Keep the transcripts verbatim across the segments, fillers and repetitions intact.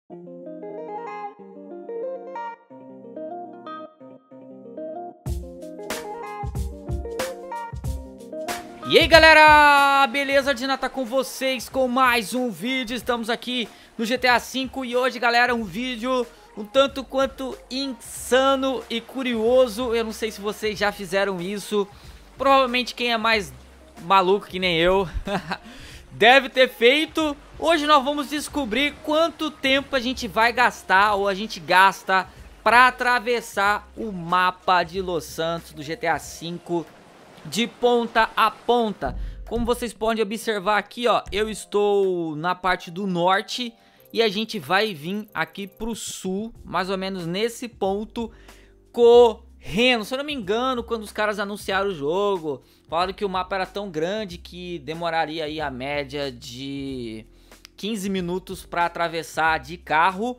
E aí galera, beleza? Dina tá com vocês com mais um vídeo. Estamos aqui no G T A cinco e hoje galera, um vídeo um tanto quanto insano e curioso. Eu não sei se vocês já fizeram isso. Provavelmente quem é mais maluco que nem eu deve ter feito. Hoje nós vamos descobrir quanto tempo a gente vai gastar ou a gente gasta para atravessar o mapa de Los Santos do G T A cinco de ponta a ponta. Como vocês podem observar aqui, ó, eu estou na parte do norte e a gente vai vir aqui pro sul, mais ou menos nesse ponto, correndo. Se eu não me engano, quando os caras anunciaram o jogo, falaram que o mapa era tão grande que demoraria aí a média de quinze minutos para atravessar de carro,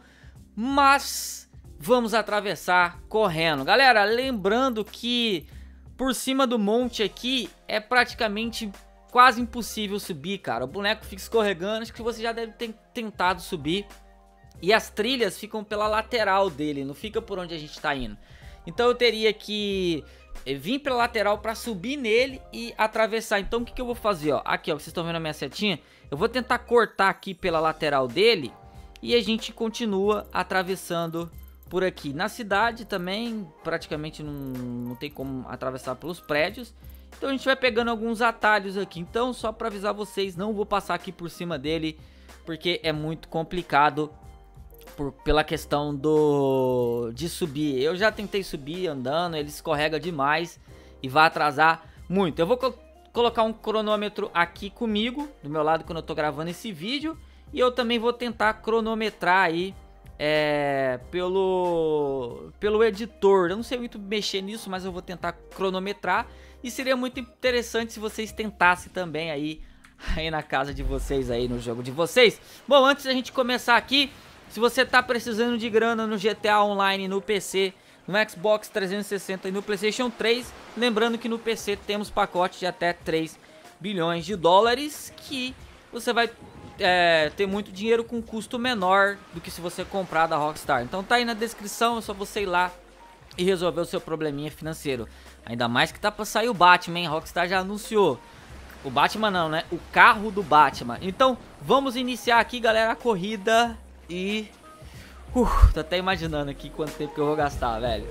mas vamos atravessar correndo. Galera, lembrando que por cima do monte aqui é praticamente quase impossível subir, cara. O boneco fica escorregando, acho que você já deve ter tentado subir. E as trilhas ficam pela lateral dele, não fica por onde a gente tá indo. Então eu teria que vir pela lateral para subir nele e atravessar. Então o que, que eu vou fazer, ó? Aqui, ó, vocês estão vendo a minha setinha? Eu vou tentar cortar aqui pela lateral dele e a gente continua atravessando por aqui. Na cidade também praticamente não, não tem como atravessar pelos prédios. Então a gente vai pegando alguns atalhos aqui. Então só para avisar vocês, não vou passar aqui por cima dele, porque é muito complicado por, pela questão do de subir. Eu já tentei subir andando, ele escorrega demais e vai atrasar muito. Eu vou co colocar um cronômetro aqui comigo, do meu lado, quando eu tô gravando esse vídeo. E eu também vou tentar cronometrar aí É, pelo, pelo editor. Eu não sei muito mexer nisso, mas eu vou tentar cronometrar. E seria muito interessante se vocês tentassem também aí, aí na casa de vocês, aí no jogo de vocês. Bom, antes da gente começar aqui, se você tá precisando de grana no G T A Online, no P C, no Xbox trezentos e sessenta e no PlayStation três, lembrando que no P C temos pacotes de até três bilhões de dólares, que você vai É, ter muito dinheiro com custo menor do que se você comprar da Rockstar. Então tá aí na descrição, é só você ir lá e resolver o seu probleminha financeiro. Ainda mais que tá pra sair o Batman, hein? A Rockstar já anunciou. O Batman não, né? O carro do Batman. Então vamos iniciar aqui, galera, a corrida. E... Uh, tô até imaginando aqui quanto tempo que eu vou gastar, velho.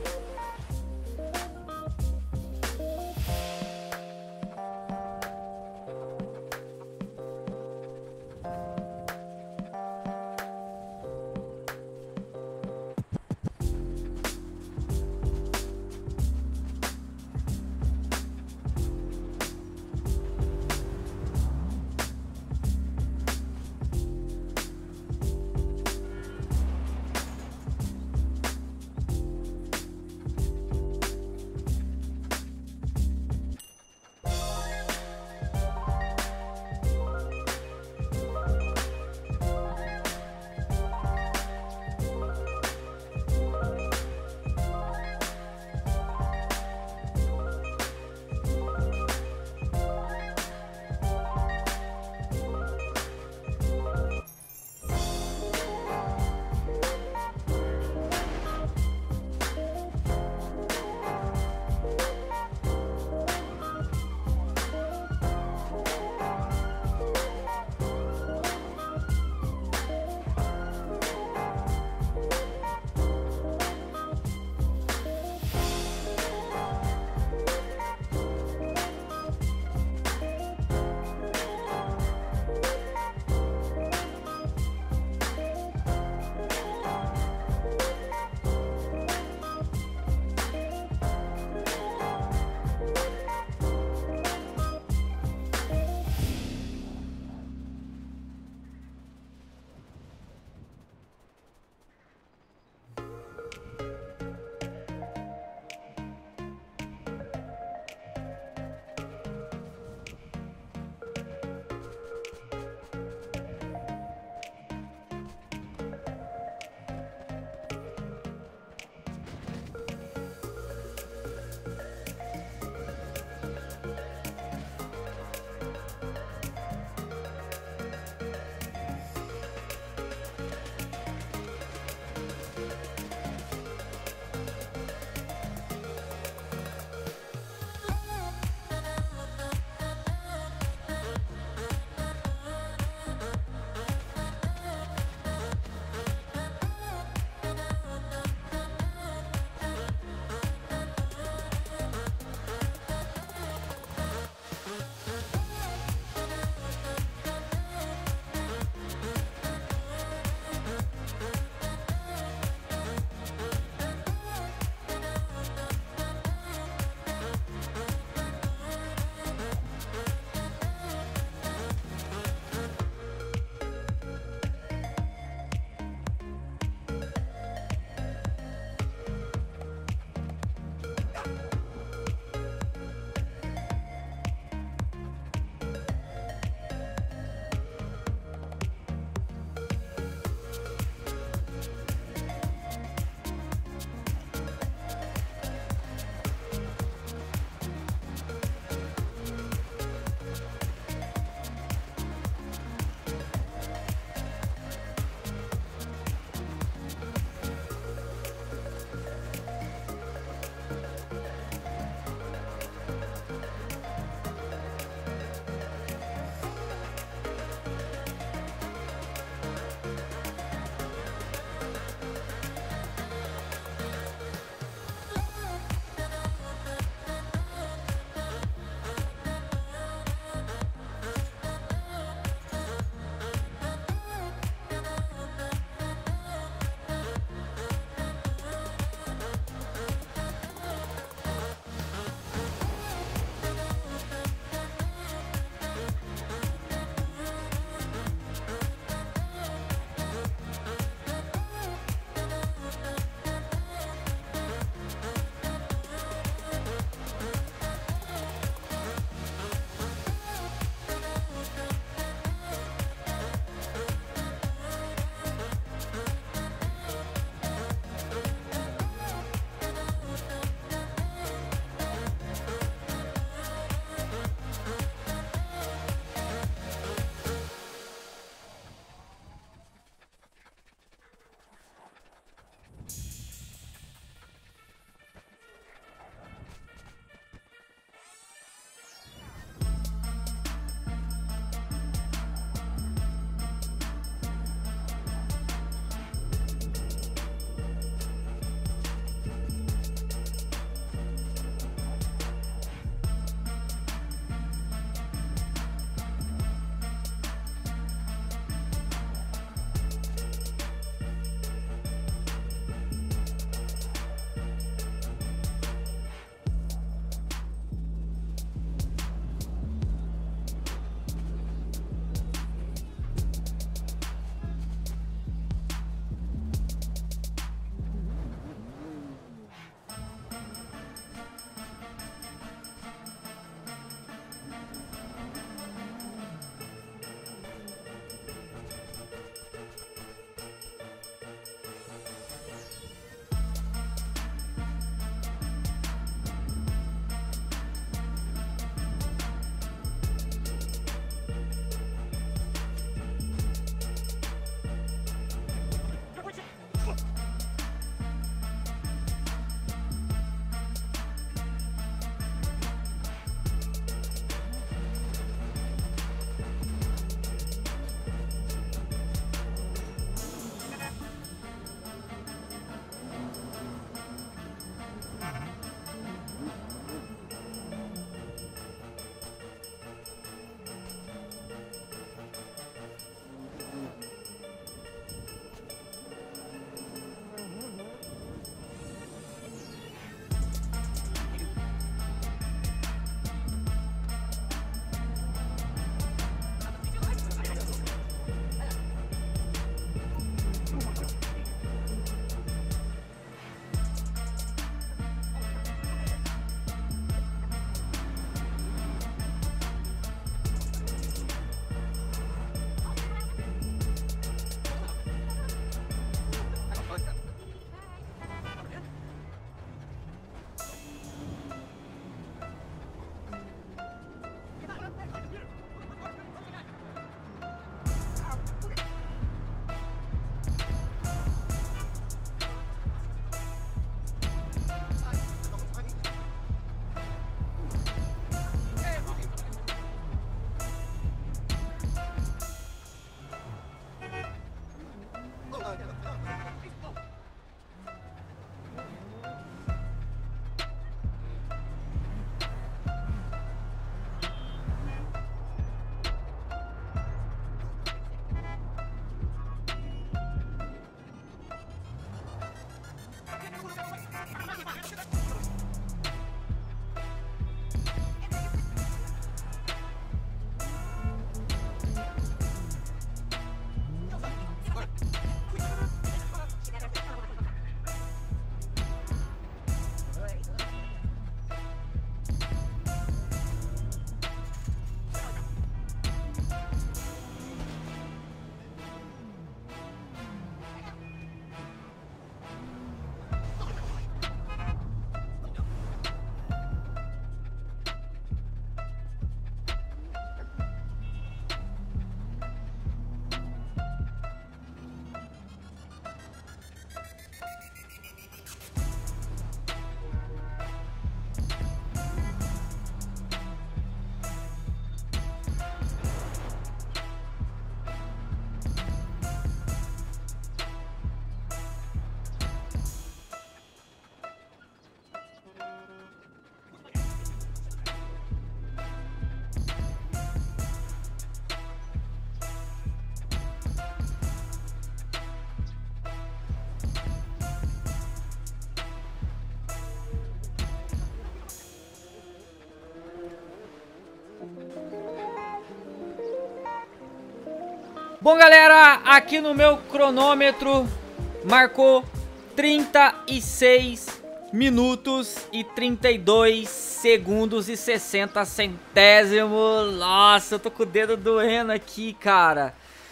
Bom, galera, aqui no meu cronômetro marcou trinta e seis minutos e trinta e dois segundos e sessenta centésimos. Nossa, eu tô com o dedo doendo aqui, cara.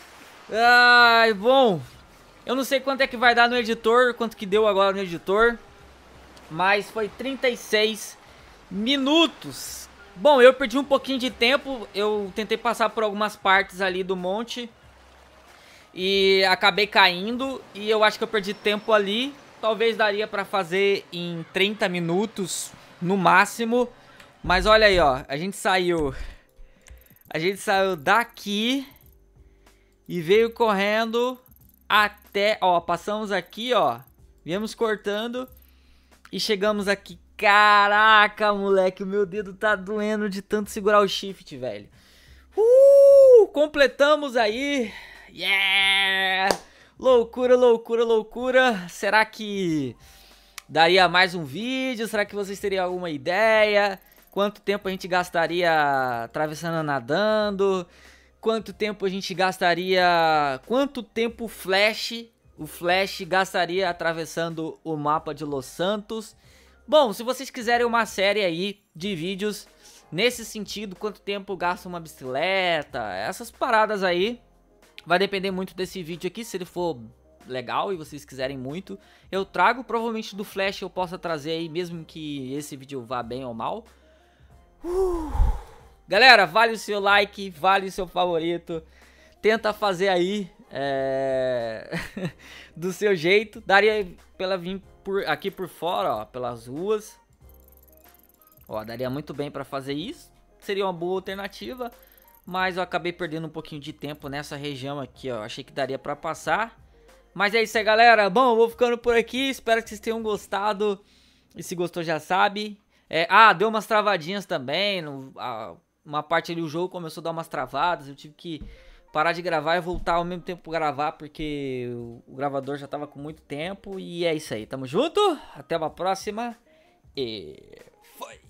Ai, bom, eu não sei quanto é que vai dar no editor, quanto que deu agora no editor, mas foi trinta e seis minutos. Bom, eu perdi um pouquinho de tempo, eu tentei passar por algumas partes ali do monte e acabei caindo, e eu acho que eu perdi tempo ali. Talvez daria pra fazer em trinta minutos no máximo. Mas olha aí, ó, a gente saiu A gente saiu daqui e veio correndo até, ó, passamos aqui, ó, viemos cortando e chegamos aqui. Caraca, moleque, o meu dedo tá doendo de tanto segurar o shift, velho. Uh, completamos aí. Yeah! Loucura, loucura, loucura. Será que daria mais um vídeo? Será que vocês teriam alguma ideia? Quanto tempo a gente gastaria atravessando nadando? Quanto tempo a gente gastaria... Quanto tempo o Flash, o Flash gastaria atravessando o mapa de Los Santos? Bom, se vocês quiserem uma série aí de vídeos nesse sentido, quanto tempo gasta uma bicicleta, essas paradas aí, vai depender muito desse vídeo aqui. Se ele for legal e vocês quiserem muito, eu trago. Provavelmente do Flash eu possa trazer aí, mesmo que esse vídeo vá bem ou mal. Uh! Galera, vale o seu like, vale o seu favorito. Tenta fazer aí é... do seu jeito. Daria pela vir por aqui por fora, ó, pelas ruas. Ó, daria muito bem pra fazer isso. Seria uma boa alternativa. Mas eu acabei perdendo um pouquinho de tempo nessa região aqui, ó. Achei que daria pra passar. Mas é isso aí, galera. Bom, eu vou ficando por aqui. Espero que vocês tenham gostado. E se gostou, já sabe. É, ah, deu umas travadinhas também. No, a, uma parte ali do jogo começou a dar umas travadas. Eu tive que parar de gravar e voltar ao mesmo tempo pra gravar, porque o, o gravador já tava com muito tempo. E é isso aí. Tamo junto. Até uma próxima. E foi.